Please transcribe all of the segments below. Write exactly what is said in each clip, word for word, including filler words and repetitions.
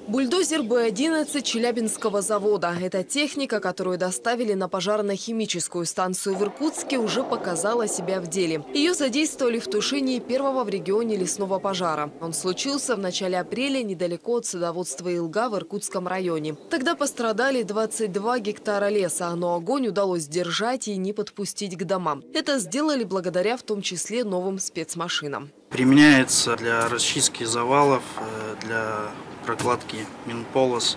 Бульдозер Б одиннадцать Челябинского завода. Эта техника, которую доставили на пожарно-химическую станцию в Иркутске, уже показала себя в деле. Ее задействовали в тушении первого в регионе лесного пожара. Он случился в начале апреля недалеко от садоводства Илга в Иркутском районе. Тогда пострадали двадцать два гектара леса, но огонь удалось сдержать и не подпустить к домам. Это сделали благодаря в том числе новым спецмашинам. Применяется для расчистки завалов, для прокладки минполос,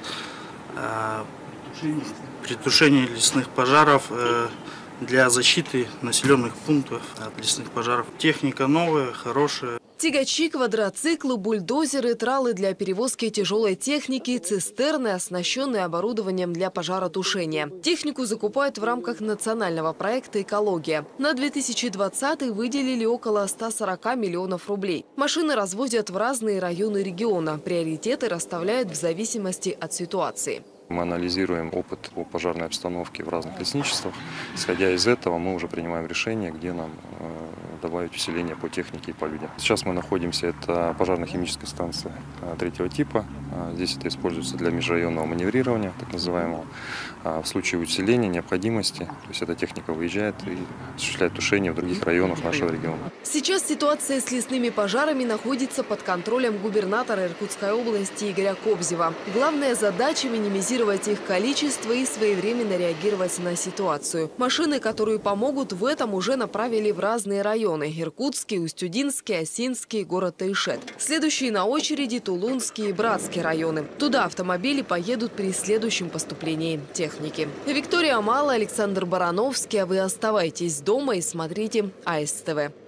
при тушении лесных пожаров, для защиты населенных пунктов от лесных пожаров. Техника новая, хорошая. Тягачи, квадроциклы, бульдозеры, тралы для перевозки тяжелой техники, цистерны, оснащенные оборудованием для пожаротушения. Технику закупают в рамках национального проекта «Экология». На две тысячи двадцатый выделили около ста сорока миллионов рублей. Машины развозят в разные районы региона. Приоритеты расставляют в зависимости от ситуации. Мы анализируем опыт по пожарной обстановке в разных лесничествах. Исходя из этого, мы уже принимаем решение, где нам добавить усиление по технике и по людям. Сейчас мы находимся, это пожарно-химическая станция третьего типа. Здесь это используется для межрайонного маневрирования, так называемого. В случае усиления, необходимости, то есть эта техника выезжает и осуществляет тушение в других районах нашего региона. Сейчас ситуация с лесными пожарами находится под контролем губернатора Иркутской области Игоря Кобзева. Главная задача – минимизировать их количество и своевременно реагировать на ситуацию. Машины, которые помогут в этом, уже направили в разные районы – Иркутский, Устюдинский, Осинский, город Тайшет. Следующие на очереди – Тулунский и Братский районы. Туда автомобили поедут при следующем поступлении техники. Виктория Амала, Александр Барановский. А вы оставайтесь дома и смотрите А Эс Тэ Вэ.